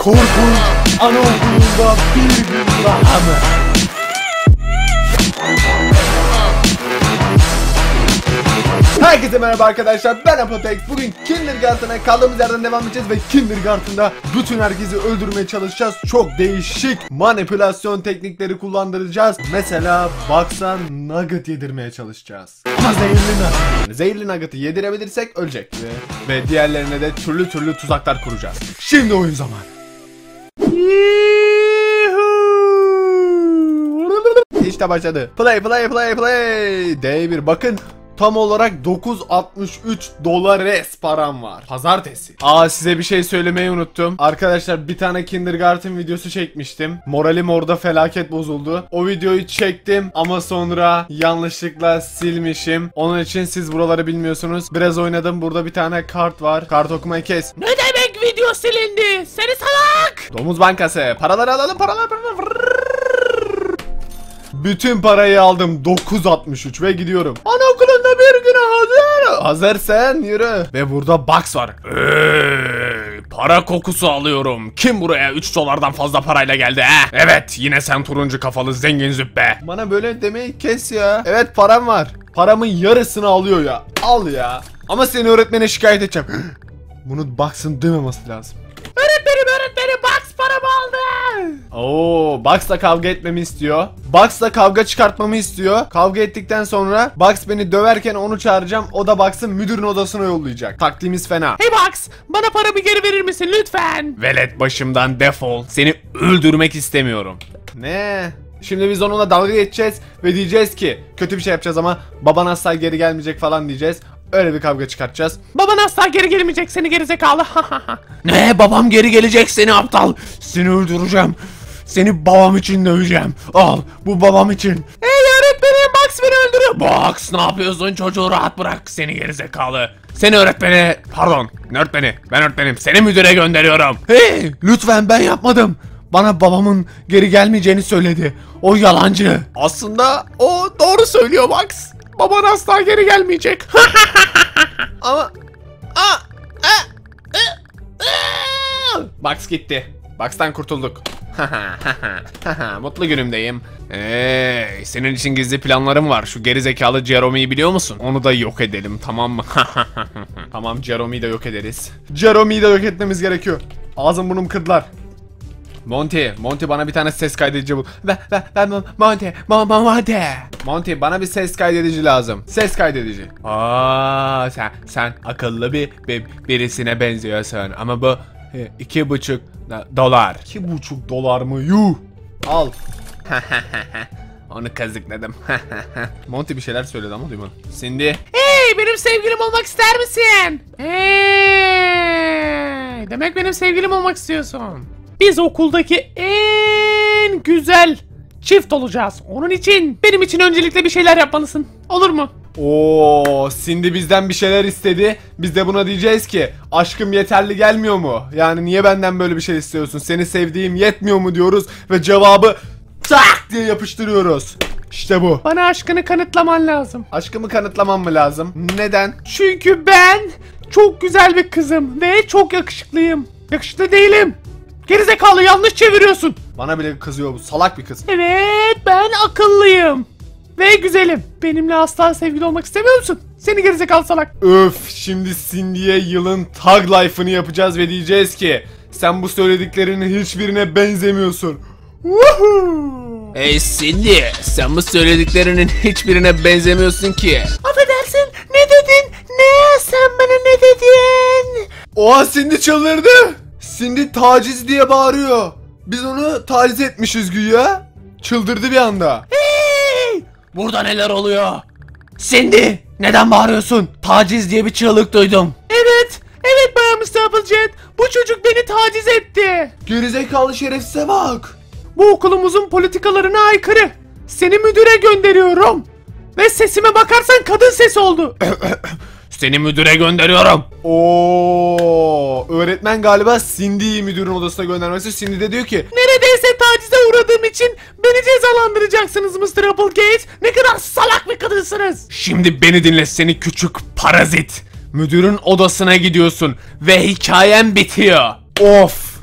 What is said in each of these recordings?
Korkunç anaokulunda bir gün daha mı? Herkese merhaba arkadaşlar, ben Apotex. Bugün Kindergarten'a kaldığımız yerden devam edeceğiz ve Kindergarten'da bütün herkesi öldürmeye çalışacağız. Çok değişik manipülasyon teknikleri kullandıracağız. Mesela Bugs'a nugget yedirmeye çalışacağız. Ama zehirli nugget. Yani zehirli nugget'ı yedirebilirsek ölecek. Ve diğerlerine de türlü tuzaklar kuracağız. Şimdi oyun zamanı. İşte başladı. Play. D1 bakın. Tam olarak 9.63 dolar param var. Pazartesi. Size bir şey söylemeyi unuttum. Arkadaşlar bir tane Kindergarten videosu çekmiştim. Moralim orada felaket bozuldu. O videoyu çektim ama sonra yanlışlıkla silmişim. Onun için siz buraları bilmiyorsunuz. Biraz oynadım. Burada bir tane kart var. Kart okumayı kes. Ne demek video silindi? Seni salak! Domuz bankası. Paraları alalım. Paralar. Bütün parayı aldım. 9.63 ve gidiyorum. Anaokulunda bir güne hazır. Hazırsan yürü. Ve burada Bugs var. Para kokusu alıyorum. Kim buraya 3 dolardan fazla parayla geldi he? Evet, yine sen turuncu kafalı zengin züppe. Bana böyle demeyi kes ya. Evet, param var. Paramın yarısını alıyor ya. Al ya. Ama seni öğretmene şikayet edeceğim. Bunu Bugs'ın dememesi lazım. Öğretmenim Bugs paramı aldı. Bugs'la kavga etmemi istiyor. Bugs'la kavga çıkartmamı istiyor. Kavga ettikten sonra Bugs beni döverken onu çağıracağım. O da Bugs'ın müdürün odasına yollayacak. Taktiğimiz fena. Hey Bugs, bana paramı geri verir misin lütfen? Velet başımdan defol. Seni öldürmek istemiyorum. Ne? Şimdi biz onunla dalga geçeceğiz ve diyeceğiz ki kötü bir şey yapacağız ama baban asla geri gelmeyecek falan diyeceğiz. Öyle bir kavga çıkartacağız. Baban asla geri gelmeyecek, seni gerizekalı. Ne? Babam geri gelecek, seni aptal. Seni öldüreceğim. Seni babam için döveceğim. Al, bu babam için. Hey öğretmenim, Bugs beni öldürüyor. Bugs, ne yapıyorsun? Çocuğu rahat bırak, seni gerizekalı. Seni öğretmeni, pardon, öğretmeni, ben öğretmenim. Seni müdüre gönderiyorum. Hey, lütfen, ben yapmadım. Bana babamın geri gelmeyeceğini söyledi. O yalancı. Aslında o doğru söylüyor Bugs. Baban asla geri gelmeyecek. Ama Bugs gitti. Bugs'tan kurtulduk. Mutlu günümdeyim. Senin için gizli planlarım var. Şu gerizekalı Jeremy'yi biliyor musun? Onu da yok edelim, tamam mı? Tamam, Jeremy'yi de yok ederiz. Jeremy'yi de yok etmemiz gerekiyor. Ağzım burnum kırdılar. Monty bana bir tane ses kaydedici bul. Monty bana bir ses kaydedici lazım. Ses kaydedici. Sen akıllı birisine benziyorsun ama bu 2,5 dolar. 2,5 dolar mı? Yuh. Al. Onu kazıkladım. Monty bir şeyler söyledi ama duymadım. Cindy. Hey, benim sevgilim olmak ister misin? Hey, demek benim sevgilim olmak istiyorsun. Biz okuldaki en güzel çift olacağız. Onun için benim için öncelikle bir şeyler yapmalısın. Olur mu? Cindy bizden bir şeyler istedi. Biz de buna diyeceğiz ki aşkım yeterli gelmiyor mu? Yani niye benden böyle bir şey istiyorsun? Seni sevdiğim yetmiyor mu diyoruz ve cevabı tak diye yapıştırıyoruz. İşte bu. Bana aşkını kanıtlaman lazım. Aşkımı kanıtlamam mı lazım? Neden? Çünkü ben çok güzel bir kızım ve çok yakışıklıyım. Yakışıklı değilim. Gerizekalı, yanlış çeviriyorsun. Bana bile kızıyor bu salak bir kız. Evet, ben akıllıyım ve güzelim. Benimle asla sevgili olmak istemiyor musun? Seni gerizekalı salak. Öf, şimdi Cindy'ye yılın tag life'ını yapacağız ve diyeceğiz ki sen bu söylediklerinin hiçbirine benzemiyorsun. Woohoo! Hey Cindy, sen bu söylediklerinin hiçbirine benzemiyorsun ki. Affedersin, ne dedin? Ne? Sen bana ne dedin? Oha, Cindy çıldırdı. Cindy taciz diye bağırıyor. Biz onu taciz etmişiz güya. Çıldırdı bir anda. Hey! Burada neler oluyor? Cindy, neden bağırıyorsun? Taciz diye bir çığlık duydum. Evet Bayan Mr. Applejack. Bu çocuk beni taciz etti. Gerizekalı şerefsize bak. Bu okulumuzun politikalarına aykırı. Seni müdüre gönderiyorum. Ve sesime bakarsan kadın sesi oldu. Seni müdüre gönderiyorum. Öğretmen galiba Cindy'yi müdürün odasına göndermesi. Cindy de diyor ki neredeyse tacize uğradığım için beni cezalandıracaksınız Mr. Applegate. Ne kadar salak bir kadınsınız. Şimdi beni dinle seni küçük parazit. Müdürün odasına gidiyorsun ve hikayem bitiyor. Of.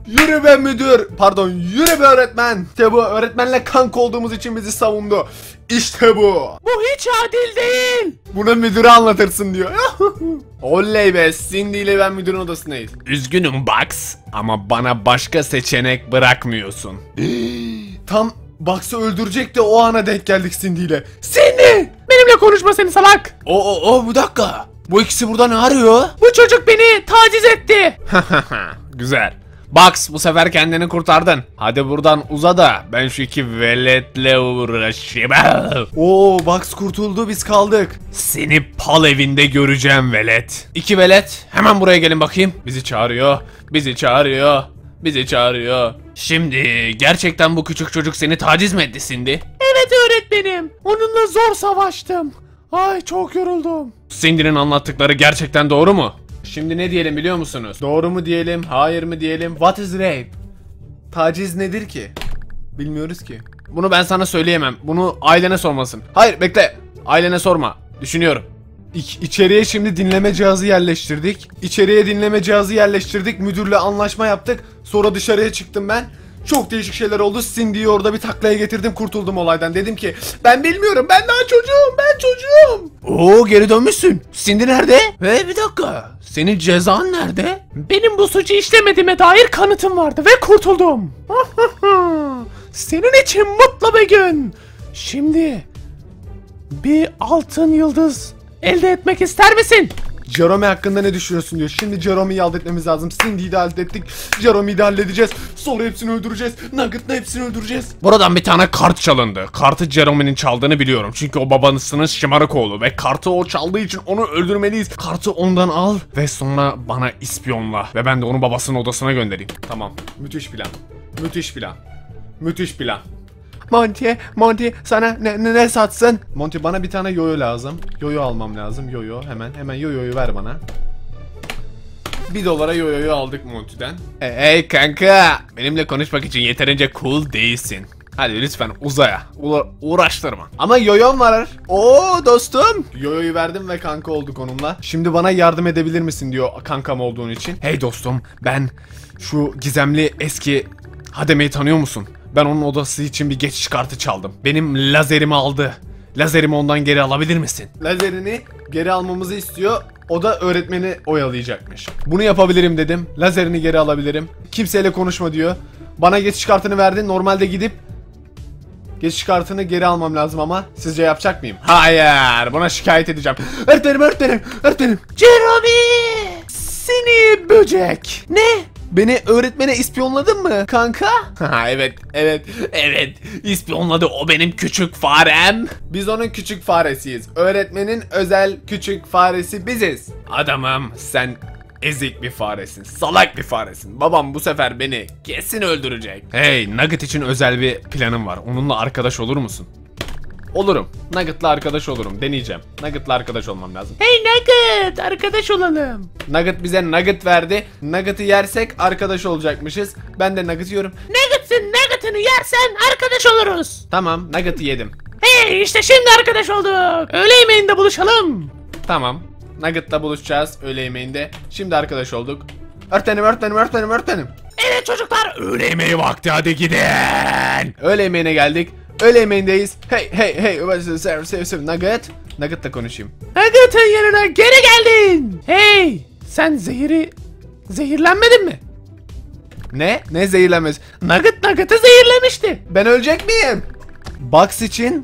Yürü be müdür. Pardon, yürü be öğretmen. İşte bu, öğretmenle kanka olduğumuz için bizi savundu. İşte bu. Bu hiç adil değil. Buna müdüre anlatırsın diyor. Oley be, Cindy ile ben müdürün odasındayız. Üzgünüm Bugs ama bana başka seçenek bırakmıyorsun. Tam Bugs'ı öldürecek de o ana denk geldik Cindy ile. Cindy! Benimle konuşma seni salak. Bir dakika. Bu ikisi burada ne arıyor? Bu çocuk beni taciz etti. Güzel. Bugs, bu sefer kendini kurtardın. Hadi buradan uza da ben şu iki veletle uğraşayım. Bugs kurtuldu, biz kaldık. Seni pal evinde göreceğim velet. İki velet hemen buraya gelin bakayım. Bizi çağırıyor. Bizi çağırıyor. Bizi çağırıyor. Şimdi gerçekten bu küçük çocuk seni taciz mi etti Cindy? Evet öğretmenim. Onunla zor savaştım. Ay çok yoruldum. Cindy'nin anlattıkları gerçekten doğru mu? Şimdi ne diyelim biliyor musunuz? Doğru mu diyelim, hayır mı diyelim? What is rape? Taciz nedir ki? Bilmiyoruz ki. Bunu ben sana söyleyemem. Bunu ailene sormasın. Hayır bekle. Ailene sorma. Düşünüyorum. İçeriye şimdi dinleme cihazı yerleştirdik. İçeriye dinleme cihazı yerleştirdik. Müdürle anlaşma yaptık. Sonra dışarıya çıktım ben. Çok değişik şeyler oldu. Cindy'yi orada bir taklaya getirdim, kurtuldum olaydan. Dedim ki ben bilmiyorum, ben daha çocuğum, ben çocuğum. Geri dönmüşsün. Cindy nerede? Bir dakika. Senin cezan nerede? Benim bu suçu işlemediğime dair kanıtım vardı ve kurtuldum. Senin için mutlu bir gün. Şimdi bir altın yıldız elde etmek ister misin? Jerome hakkında ne düşünüyorsun diyor. Şimdi Jerome'yi halletmemiz lazım. Cindy'yi de hallettik. Jerome'yi de halledeceğiz. Sonra hepsini öldüreceğiz. Nugget'la hepsini öldüreceğiz. Buradan bir tane kart çalındı. Kartı Jerome'nin çaldığını biliyorum. Çünkü o babanızın şımarık oğlu ve kartı o çaldığı için onu öldürmeliyiz. Kartı ondan al ve sonra bana ispiyonla. Ve ben de onu babasının odasına göndereyim. Tamam. Müthiş plan. Müthiş plan. Müthiş plan. Monty sana ne satsın? Monty bana bir tane yoyo lazım. Yoyo almam lazım. Yoyo hemen yoyoyu ver bana. $1 yoyoyu aldık Monty'den. Hey kanka, benimle konuşmak için yeterince cool değilsin. Hadi lütfen uzaya. Uğraştırma. Ama yoyom var. Dostum. Yoyoyu verdim ve kanka olduk onunla. Şimdi bana yardım edebilir misin diyor kankam olduğun için. Hey dostum, ben şu gizemli eski Hademe'yi tanıyor musun? Ben onun odası için bir geçiş kartı çaldım. Benim lazerimi aldı. Lazerimi ondan geri alabilir misin? Lazerini geri almamızı istiyor. O da öğretmeni oyalayacakmış. Bunu yapabilirim dedim. Lazerini geri alabilirim. Kimseyle konuşma diyor. Bana geçiş kartını verdi. Normalde gidip geçiş kartını geri almam lazım ama sizce yapacak mıyım? Hayır, buna şikayet edeceğim. Öğretmenim. Jeremy! Seni böcek. Ne? Beni öğretmene ispiyonladın mı kanka? Evet. İspiyonladı o benim küçük farem. Biz onun küçük faresiyiz. Öğretmenin özel küçük faresi biziz. Adamım, sen ezik bir faresin, salak bir faresin. Babam bu sefer beni kesin öldürecek. Hey, Nugget için özel bir planım var. Onunla arkadaş olur musun? Olurum. Nugget'la arkadaş olurum. Deneyeceğim. Nugget'la arkadaş olmam lazım. Hey Nugget, arkadaş olalım. Nugget bize nugget verdi. Nugget'ı yersek arkadaş olacakmışız. Ben de nugget yiyorum. Nugget'ını yersen arkadaş oluruz. Tamam, nugget'ı yedim. Hey işte şimdi arkadaş olduk. Öğle yemeğinde buluşalım. Tamam. Nugget'la buluşacağız öğle yemeğinde. Şimdi arkadaş olduk. Öğretmenim. Evet çocuklar. Öğle yemeği vakti, hadi gidin. Öğle yemeğine geldik. Öğle yemeğindeyiz. Hey. Nugget. Nugget'la konuşayım. Nugget'ın yanına geri geldin. Hey sen zehirlenmedin mi? Ne zehirlenmez? Nugget'ı zehirlemişti. Ben ölecek miyim? Bugs için.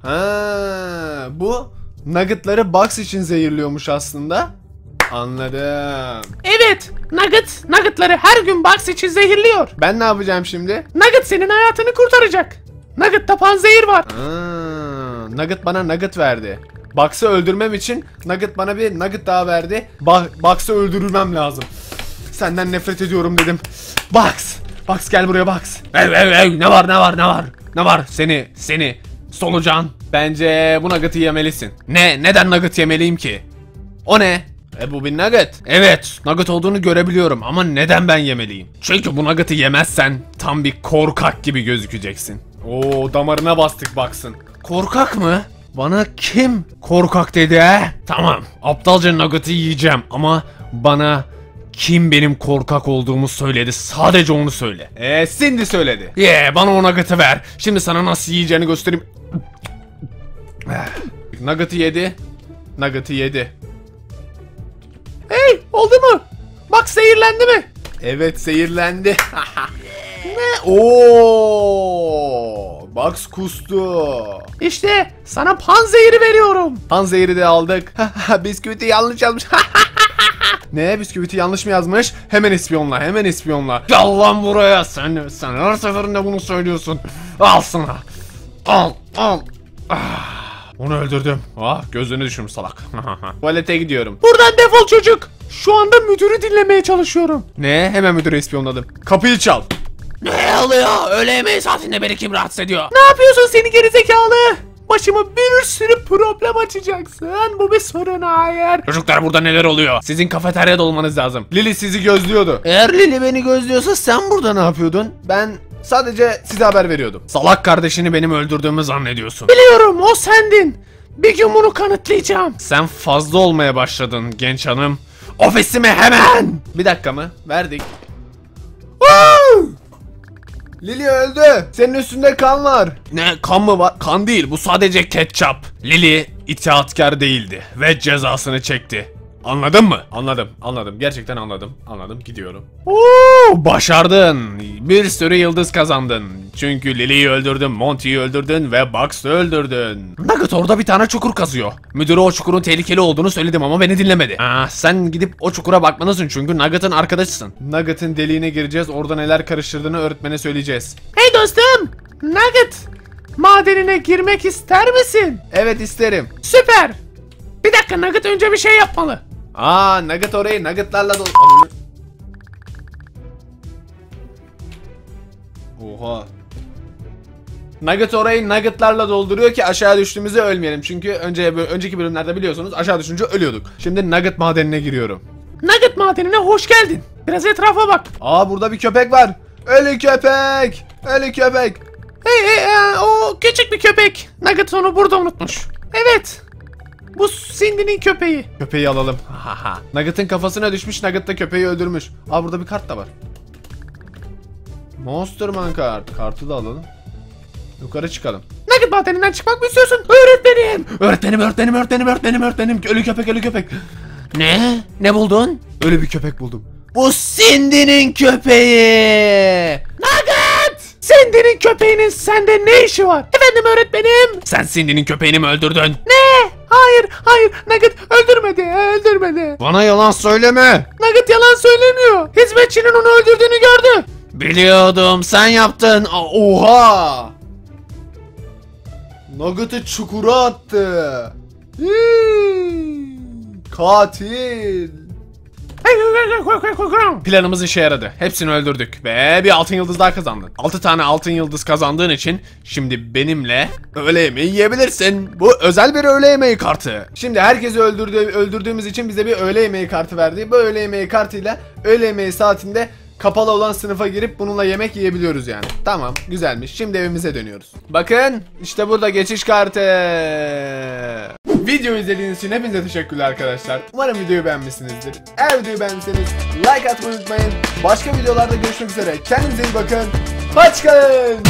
Bu Nugget'ları Bugs için zehirliyormuş aslında. Anladım. Evet Nugget'ları her gün Bugs için zehirliyor. Ben ne yapacağım şimdi? Nugget senin hayatını kurtaracak. Nugget'ta panzehir var. Nugget bana nugget verdi. Bugs'ı öldürmem için Nugget bana bir nugget daha verdi. Bugs'ı öldürmem lazım. Senden nefret ediyorum dedim. Bugs gel buraya Bugs. Hey, ne var? Seni solucan. Bence bu nugget'ı yemelisin. Neden nugget yemeliyim ki? O ne? Bu bir nugget. Evet, nugget olduğunu görebiliyorum ama neden ben yemeliyim? Çünkü bu nugget'ı yemezsen tam bir korkak gibi gözükeceksin. Damarına bastık Bugs'ın. Korkak mı? Bana kim korkak dedi he? Tamam, aptalca nugget'ı yiyeceğim ama bana Kim benim korkak olduğumu söyledi? Sadece onu söyle. Cindy söyledi. Bana o nugget'ı ver. Şimdi sana nasıl yiyeceğini göstereyim. Nugget'ı yedi. Nugget'ı yedi. Hey, oldu mu? Bak, zehirlendi mi? Evet, zehirlendi. Ne? Oo! Bugs kustu. İşte sana panzehiri veriyorum. Panzehiri de aldık. Bisküviti yanlış yazmış. Ne? Bisküviti yanlış mı yazmış? Hemen ispiyonla, hemen ispiyonla. Gel lan buraya sen her seferinde bunu söylüyorsun. Al sana. Al. Onu öldürdüm. Gözünü düşürmüş salak. Tuvalete gidiyorum. Buradan defol çocuk. Şu anda müdürü dinlemeye çalışıyorum. Ne? Hemen müdürü ispiyonladım. Kapıyı çal. Ne oluyor? Öğle yemeği saatinde beni kim rahatsız ediyor? Ne yapıyorsun seni gerizekalı? Başıma bir sürü problem açacaksın. Bu bir sorun, hayır. Çocuklar, burada neler oluyor? Sizin kafeteryada olmanız lazım. Lily sizi gözlüyordu. Eğer Lily beni gözlüyorsa sen burada ne yapıyordun? Ben sadece size haber veriyordum. Salak kardeşini benim öldürdüğümü zannediyorsun. Biliyorum, o sendin. Bir gün bunu kanıtlayacağım. Sen fazla olmaya başladın genç hanım. Ofisime hemen! Bir dakika mı? Verdik. Lily öldü. Senin üstünde kan var. Ne, kan mı var? Kan değil, bu sadece ketçap. Lily itaatkar değildi ve cezasını çekti. Anladın mı? Anladım. Gerçekten anladım. Gidiyorum. Başardın. Bir sürü yıldız kazandın. Çünkü Lily'yi öldürdün, Monty'yi öldürdün ve Bugs'ı öldürdün. Nugget orada bir tane çukur kazıyor. Müdüre o çukurun tehlikeli olduğunu söyledim ama beni dinlemedi. Sen gidip o çukura bakmalısın çünkü Nugget'ın arkadaşısın. Nugget'ın deliğine gireceğiz. Orada neler karıştırdığını öğretmene söyleyeceğiz. Hey dostum, Nugget, madenine girmek ister misin? Evet, isterim. Süper. Bir dakika, Nugget önce bir şey yapmalı. Nugget orayı nuggetlarla dolu. Oha. Nugget orayı nuggetlarla dolduruyor ki aşağı düştüğümüzde ölmeyelim. Çünkü önceki bölümlerde biliyorsunuz aşağı düşünce ölüyorduk. Şimdi nugget madenine giriyorum. Nugget madenine hoş geldin. Biraz etrafa bak. Burada bir köpek var. Ölü köpek. Hey, o küçük bir köpek. Nugget onu burada unutmuş. Evet. Bu Cindy'nin köpeği. Köpeği alalım. Nugget'ın kafasına düşmüş. Nugget da köpeği öldürmüş. Burada bir kart da var. Monsterman kart. Kartı da alalım. Yukarı çıkalım. Nugget madeninden çıkmak mı istiyorsun? Öğretmenim. Öğretmenim. Ölü köpek. Ne buldun? Ölü bir köpek buldum. Bu Cindy'nin köpeği. Nugget! Cindy'nin köpeğinin sende ne işi var? Efendim öğretmenim. Sen Cindy'nin köpeğini mi öldürdün? Ne? Hayır. Nugget öldürmedi. Bana yalan söyleme. Nugget yalan söylemiyor. Hizmetçinin onu öldürdüğünü gördü. Biliyordum, sen yaptın. Oha! Nugget'ı çukura attı. Katil. Planımız işe yaradı. Hepsini öldürdük ve bir altın yıldız daha kazandın. 6 tane altın yıldız kazandığın için şimdi benimle öğle yemeği yiyebilirsin. Bu özel bir öğle yemeği kartı. Şimdi herkesi öldürdüğümüz için bize bir öğle yemeği kartı verdi. Bu öğle yemeği kartıyla öğle yemeği saatinde kapalı olan sınıfa girip bununla yemek yiyebiliyoruz yani. Tamam, güzelmiş. Şimdi evimize dönüyoruz. Bakın, işte burada geçiş kartı. Video izlediğiniz için hepinize teşekkürler arkadaşlar. Umarım videoyu beğenmişsinizdir. Eğer videoyu beğendiyseniz like atmayı unutmayın. Başka videolarda görüşmek üzere. Kendinize iyi bakın. Hoşçakalın.